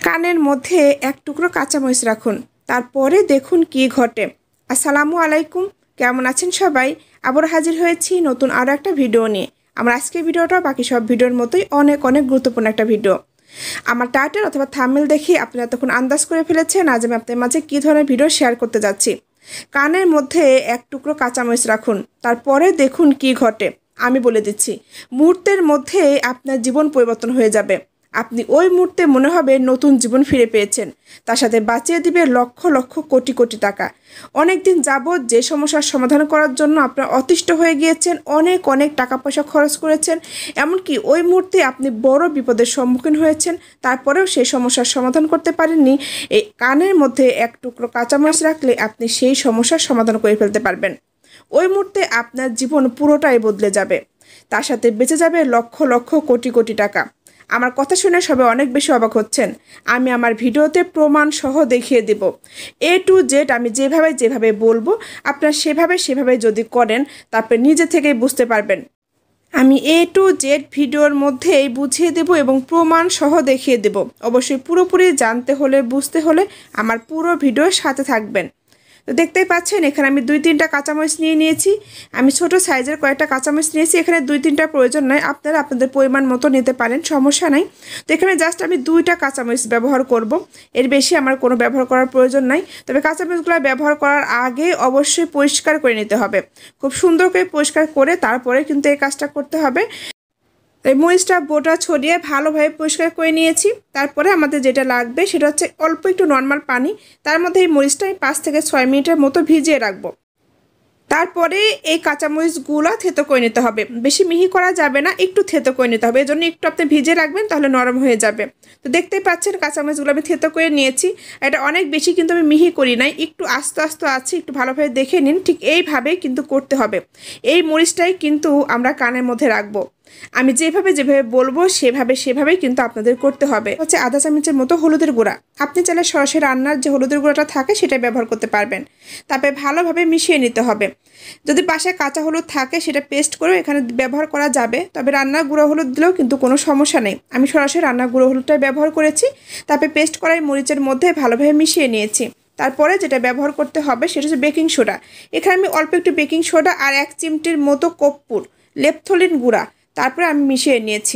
কানের মধ্যে এক টুকরো কাঁচামরিচ রাখুন, তারপরে দেখুন কি ঘটে। আসসালামু আলাইকুম, কেমন আছেন সবাই? আবার হাজির হয়েছি নতুন আরও একটা ভিডিও নিয়ে। আমার আজকের ভিডিওটা বাকি সব ভিডিওর মতোই অনেক অনেক গুরুত্বপূর্ণ একটা ভিডিও। আমার টাইটেল অথবা থাম্বনেল দেখে আপনারা তখন আন্দাজ করে ফেলেছেন আজ আমি আপনাদের মাঝে কী ধরনের ভিডিও শেয়ার করতে যাচ্ছি। কানের মধ্যে এক টুকরো কাঁচামরিচ রাখুন, তারপরে দেখুন কি ঘটে। আমি বলে দিচ্ছি, মুহূর্তের মধ্যে আপনার জীবন পরিবর্তন হয়ে যাবে। আপনি ওই মুহূর্তে মনে হবে নতুন জীবন ফিরে পেয়েছেন, তার সাথে বাঁচিয়ে দিবে লক্ষ লক্ষ কোটি কোটি টাকা। অনেক দিন যাবৎ যে সমস্যার সমাধান করার জন্য আপনার অতিষ্ঠ হয়ে গিয়েছেন, অনেক অনেক টাকা পয়সা খরচ করেছেন, এমনকি ওই মুহূর্তে আপনি বড় বিপদের সম্মুখীন হয়েছেন, তারপরেও সেই সমস্যার সমাধান করতে পারেননি। এই কানের মধ্যে এক টুকরো কাঁচামরিচ রাখলে আপনি সেই সমস্যার সমাধান করে ফেলতে পারবেন। ওই মুহূর্তে আপনার জীবন পুরোটাই বদলে যাবে, তার সাথে বেঁচে যাবে লক্ষ লক্ষ কোটি কোটি টাকা। আমার কথা শুনে সবাই অনেক বেশি অবাক হচ্ছেন। আমি আমার ভিডিওতে প্রমাণ সহ দেখিয়ে দেব, A to Z আমি যেভাবে বলবো আপনারা সেভাবে যদি করেন, তারপর নিজে থেকেই বুঝতে পারবেন। আমি A to Z ভিডিওর মধ্যেই বুঝিয়ে দেব এবং প্রমাণ সহ দেখিয়ে দেব। অবশ্যই পুরোপুরি জানতে হলে বুঝতে হলে আমার পুরো ভিডিওর সাথে থাকবেন। তো দেখতেই পাচ্ছেন এখানে আমি 2-3টা কাঁচামরিচ নিয়েছি। আমি ছোট সাইজের কয়েকটা কাঁচামরিচ নিয়েছি। এখানে 2-3টা প্রয়োজন নয়, আপনারা আপনাদের পরিমাণ মতো নিতে পারেন, সমস্যা নাই। তো এখানে জাস্ট আমি 2টা কাঁচামরিচ ব্যবহার করব, এর বেশি আমার কোনো ব্যবহার করার প্রয়োজন নাই। তবে কাঁচামরিচগুলো ব্যবহার করার আগে অবশ্যই পরিষ্কার করে নিতে হবে, খুব সুন্দর করে পরিষ্কার করে তারপরে কিন্তু এই কাজটা করতে হবে। এই মরিচটা বোটা ছড়িয়ে ভালোভাবে পরিষ্কার করে নিয়েছি। তারপরে আমাদের যেটা লাগবে সেটা হচ্ছে অল্প একটু নর্মাল পানি, তার মধ্যে এই মরিচটা 5 থেকে 6 মিনিটের মতো ভিজিয়ে রাখবো। তারপরে এই কাঁচামরিচগুলো থেতো করে নিতে হবে, বেশি মিহি করা যাবে না, একটু থেতো করে নিতে হবে। এজন্য একটু আপনি ভিজিয়ে রাখবেন, তাহলে নরম হয়ে যাবে। তো দেখতেই পাচ্ছেন কাঁচামরিচগুলো আমি থেতো করে নিয়েছি। এটা অনেক বেশি কিন্তু আমি মিহি করি নাই, একটু আস্তে আস্তে আছে, একটু ভালোভাবে দেখে নিন। ঠিক এইভাবেই কিন্তু করতে হবে। এই মরিচটাই কিন্তু আমরা কানের মধ্যে রাখবো। আমি যেভাবে বলবো সেভাবেই কিন্তু আপনাদের করতে হবে। হচ্ছে আধা চামচের মতো হলুদের গুঁড়া। আপনি চাইলে সরাসরি রান্নার যে হলুদের গুঁড়াটা থাকে সেটা ব্যবহার করতে পারবেন। তারপরে ভালোভাবে মিশিয়ে নিতে হবে। যদি বাসায় কাঁচা হলুদ থাকে সেটা পেস্ট করেও এখানে ব্যবহার করা যাবে, তবে রান্নার গুঁড়ো হলুদ দিলেও কিন্তু কোনো সমস্যা নেই। আমি সরাসরি রান্নার গুঁড়ো হলুদটাই ব্যবহার করেছি। তারপরে পেস্ট করা এই মরিচের মধ্যে ভালোভাবে মিশিয়ে নিয়েছি। তারপরে যেটা ব্যবহার করতে হবে সেটা হচ্ছে বেকিং সোডা। এখানে আমি অল্প একটু বেকিং সোডা আর 1 চিমটির মতো কর্পূর লেপথলিন গুঁড়া তারপরে আমি মিশিয়ে নিয়েছি।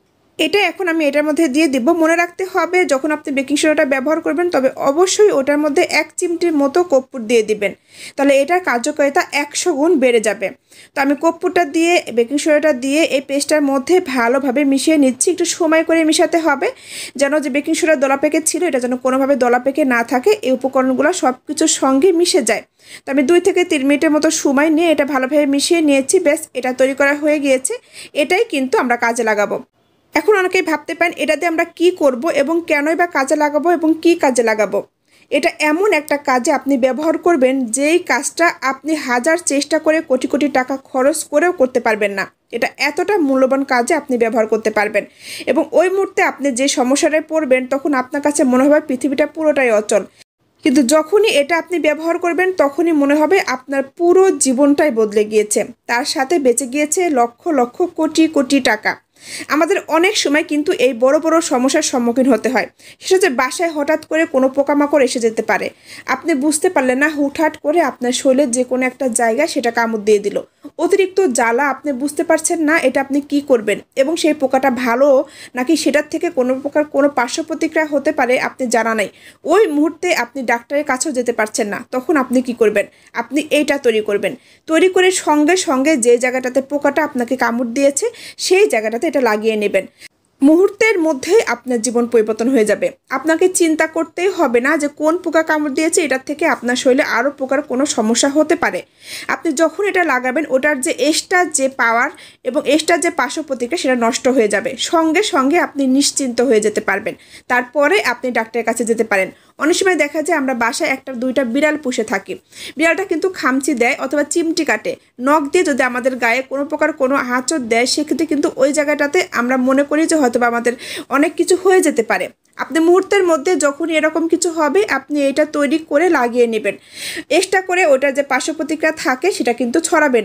এটা এখন আমি এটার মধ্যে দিয়ে দিব। মনে রাখতে হবে যখন আপনি বেকিং সোডাটা ব্যবহার করবেন তবে অবশ্যই ওটার মধ্যে 1 চিমটির মতো কর্পূর দিয়ে দিবেন, তাহলে এটার কার্যকারিতা 100 গুণ বেড়ে যাবে। তো আমি কর্পূরটা দিয়ে বেকিং সোডাটা দিয়ে এই পেস্টটার মধ্যে ভালোভাবে মিশিয়ে নিচ্ছি। একটু সময় করে মিশাতে হবে, যেন যে বেকিং সোডার দলা পেকে ছিল এটা যেন কোনোভাবে দলা পেকে না থাকে, এই উপকরণগুলো সব কিছুর সঙ্গে মিশে যায়। তো আমি 2 থেকে 3 মিনিটের মতো সময় নিয়ে এটা ভালোভাবে মিশিয়ে নিয়েছি। ব্যাস, এটা তৈরি করা হয়ে গিয়েছে। এটাই কিন্তু আমরা কাজে লাগাবো। এখন অনেকেই ভাবতে পারেন এটা দিয়ে আমরা কি করব এবং কেনই বা কাজে লাগাবো এবং কি কাজে লাগাবো। এটা এমন একটা কাজে আপনি ব্যবহার করবেন যেই কাজটা আপনি হাজার চেষ্টা করে কোটি কোটি টাকা খরচ করেও করতে পারবেন না। এটা এতটা মূল্যবান কাজে আপনি ব্যবহার করতে পারবেন এবং ওই মুহূর্তে আপনি যে সমস্যাটায় পড়বেন তখন আপনার কাছে মনে হবে পৃথিবীটা পুরোটাই অচল, কিন্তু যখনই এটা আপনি ব্যবহার করবেন তখনই মনে হবে আপনার পুরো জীবনটাই বদলে গিয়েছে, তার সাথে বেঁচে গিয়েছে লক্ষ লক্ষ কোটি কোটি টাকা। আমাদের অনেক সময় কিন্তু এই বড় বড় সমস্যার সম্মুখীন হতে হয়। সেটা যে বাসায় হঠাৎ করে কোনো পোকামাকড় এসে যেতে পারে, আপনি বুঝতে পারলেন না, হুটহাট করে আপনার শরীরের যে কোনো একটা জায়গায় সেটা কামড় দিয়ে দিল। অতিরিক্ত জ্বালা, আপনি বুঝতে পারছেন না এটা আপনি কি করবেন এবং সেই পোকাটা ভালো নাকি সেটার থেকে কোনো প্রকার কোনো পার্শ্ব প্রতিক্রিয়া হতে পারে আপনি জানা নাই। ওই মুহূর্তে আপনি ডাক্তারের কাছেও যেতে পারছেন না, তখন আপনি কি করবেন? আপনি এইটা তৈরি করবেন। তৈরি করে সঙ্গে সঙ্গে যে জায়গাটাতে পোকাটা আপনাকে কামড় দিয়েছে সেই জায়গাটাতে এটা লাগিয়ে নেবেন। মুহূর্তের মধ্যে আপনার জীবন পরিবর্তন হয়ে যাবে। আপনাকে চিন্তা করতেই হবে না যে কোন পোকা কামড় দিয়েছে, এটার থেকে আপনার শরীরে আরও পোকার কোনো সমস্যা হতে পারে। আপনি যখন এটা লাগাবেন ওটার যে এক্সট্রা যে পাওয়ার এবং এক্সট্রা যে পার্শ্ব প্রতিক্রিয়া সেটা নষ্ট হয়ে যাবে। সঙ্গে সঙ্গে আপনি নিশ্চিন্ত হয়ে যেতে পারবেন। তারপরে আপনি ডাক্তারের কাছে যেতে পারেন। অনেক সময় দেখা যায় আমরা বাসায় 1-2টা বিড়াল পুষে থাকি। বিড়ালটা কিন্তু খামচি দেয় অথবা চিমটি কাটে, নখ দিয়ে যদি আমাদের গায়ে কোনো প্রকার কোনো আঁচড় দেয় সেক্ষেত্রে কিন্তু ওই জায়গাটাতে আমরা মনে করি যে হয়তো আমাদের অনেক কিছু হয়ে যেতে পারে। আপনি মুহূর্তের মধ্যে যখনই এরকম কিছু হবে আপনি এটা তৈরি করে লাগিয়ে নেবেন। এক্সট্রা করে ওটার যে পার্শ্ব প্রতিক্রিয়া থাকে সেটা কিন্তু ছড়াবে না।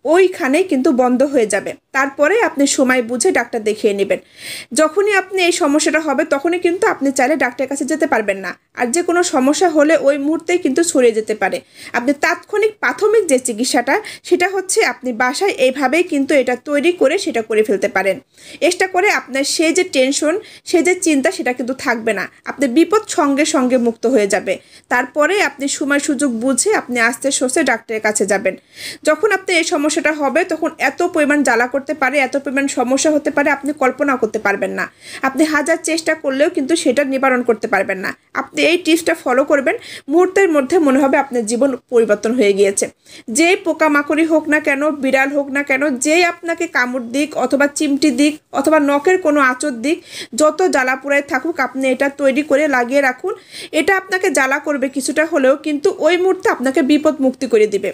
ওইখানেই কিন্তু বন্ধ হয়ে যাবে। তারপরে আপনি সময় বুঝে ডাক্তার দেখিয়ে নেবেন। যখনই আপনি এই সমস্যাটা হবে তখনই কিন্তু আপনি চাইলে ডাক্তারের কাছে যেতে পারবেন না। আর যে কোনো সমস্যা হলে ওই মুহূর্তেই কিন্তু ছড়িয়ে যেতে পারে। আপনি তাৎক্ষণিক প্রাথমিক যে চিকিৎসাটা সেটা হচ্ছে আপনি বাসায় এইভাবেই কিন্তু এটা তৈরি করে সেটা করে ফেলতে পারেন। এটা করে আপনার সেই যে টেনশন, সেই যে চিন্তা সেটা কিন্তু থাকবে না। আপনি বিপদ সঙ্গে সঙ্গে মুক্ত হয়ে যাবে। তারপরে আপনি সময় সুযোগ বুঝে আপনি আস্তে আস্তে ডাক্তারের কাছে যাবেন। যখন আপনি এই সমস্যাটা হবে তখন এত পরিমাণ জ্বালা করতে পারে, এত পরিমাণ সমস্যা হতে পারে আপনি কল্পনাও করতে পারবেন না। আপনি হাজার চেষ্টা করলেও কিন্তু সেটা নিবারণ করতে পারবেন না। আপনি এই টিপসটা ফলো করবেন, মুহূর্তের মধ্যে মনে হবে আপনার জীবন পরিবর্তন হয়ে গিয়েছে। যেই পোকামাকড়ি হোক না কেন, বিড়াল হোক না কেন, যেই আপনাকে কামড় দিক অথবা চিমটি দিক অথবা নখের কোনো আঁচড় দিক, যত জ্বালা পোড়ায় থাকুক আপনি এটা তৈরি করে লাগিয়ে রাখুন। এটা আপনাকে জ্বালা করবে কিছুটা হলেও, কিন্তু ওই মুহূর্তে আপনাকে বিপদ মুক্তি করে দিবে।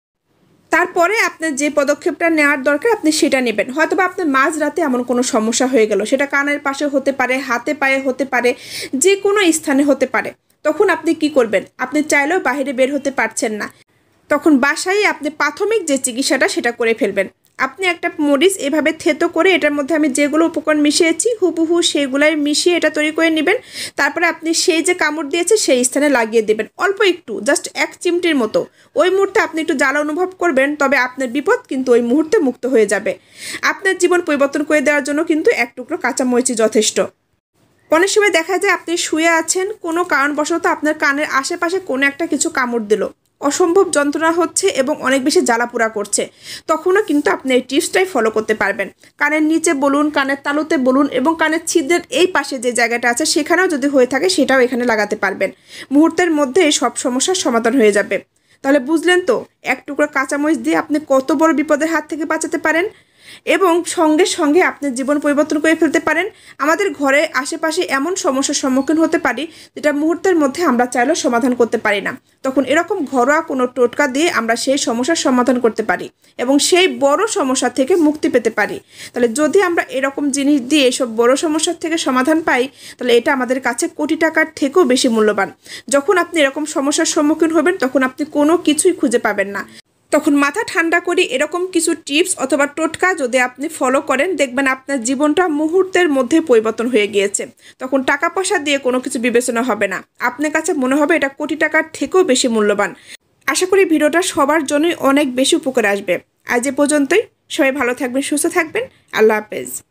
তারপরে আপনার যে পদক্ষেপটা নেওয়ার দরকার আপনি সেটা নেবেন। হয়তোবা আপনার মাঝরাতে এমন কোনো সমস্যা হয়ে গেল, সেটা কানের পাশে হতে পারে, হাতে পায়ে হতে পারে, যে কোনো স্থানে হতে পারে। তখন আপনি কি করবেন? আপনি চাইলেও বাইরে বের হতে পারছেন না, তখন বাসায় আপনি প্রাথমিক যে চিকিৎসাটা সেটা করে ফেলবেন। আপনি একটা মরিচ এভাবে থেতো করে এটার মধ্যে আমি যেগুলো উপকরণ মিশিয়েছি হুবহু সেগুলাই মিশিয়ে এটা তৈরি করে নেবেন। তারপরে আপনি সেই যে কামড় দিয়েছে সেই স্থানে লাগিয়ে দেবেন, অল্প একটু, জাস্ট 1 চিমটির মতো। ওই মুহূর্তে আপনি একটু জ্বালা অনুভব করবেন, তবে আপনার বিপদ কিন্তু ওই মুহূর্তে মুক্ত হয়ে যাবে। আপনার জীবন পরিবর্তন করে দেওয়ার জন্য কিন্তু 1 টুকরো কাঁচামরিচই যথেষ্ট। অনেক সময় দেখা যায় আপনি শুয়ে আছেন, কোনো কারণবশত আপনার কানের আশেপাশে কোনো একটা কিছু কামড় দিল, অসম্ভব যন্ত্রণা হচ্ছে এবং অনেক বেশি জ্বালাপোড়া করছে, তখনও কিন্তু আপনি এই টিপসটাই ফলো করতে পারবেন। কানের নিচে বলুন, কানের তালুতে বলুন এবং কানের ছিদ্রের এই পাশে যে জায়গাটা আছে সেখানেও যদি হয়ে থাকে সেটাও এখানে লাগাতে পারবেন। মুহূর্তের মধ্যে সব সমস্যার সমাধান হয়ে যাবে। তাহলে বুঝলেন তো 1 টুকরো কাঁচামরিচ দিয়ে আপনি কত বড় বিপদের হাত থেকে বাঁচাতে পারেন এবং সঙ্গে সঙ্গে আপনি জীবন পরিবর্তন করে ফেলতে পারেন। আমাদের ঘরে আশেপাশে এমন সমস্যার সম্মুখীন হতে পারি যেটা মুহূর্তের মধ্যে আমরা চাইলেও সমাধান করতে পারি না, তখন এরকম ঘরোয়া কোনো টোটকা দিয়ে আমরা সেই সমস্যার সমাধান করতে পারি এবং সেই বড় সমস্যা থেকে মুক্তি পেতে পারি। তাহলে যদি আমরা এরকম জিনিস দিয়ে এসব বড় সমস্যার থেকে সমাধান পাই তাহলে এটা আমাদের কাছে কোটি টাকার থেকেও বেশি মূল্যবান। যখন আপনি এরকম সমস্যার সম্মুখীন হবেন তখন আপনি কোনো কিছুই খুঁজে পাবেন না। তখন মাথা ঠান্ডা করে এরকম কিছু টিপস অথবা টোটকা যদি আপনি ফলো করেন দেখবেন আপনার জীবনটা মুহূর্তের মধ্যে পরিবর্তন হয়ে গিয়েছে। তখন টাকা পয়সা দিয়ে কোনো কিছু বিবেচনা হবে না, আপনার কাছে মনে হবে এটা কোটি টাকার থেকেও বেশি মূল্যবান। আশা করি ভিডিওটা সবার জন্যই অনেক বেশি উপকারে আসবে। আজ এ পর্যন্তই। সবাই ভালো থাকবেন, সুস্থ থাকবেন। আল্লাহ হাফেজ।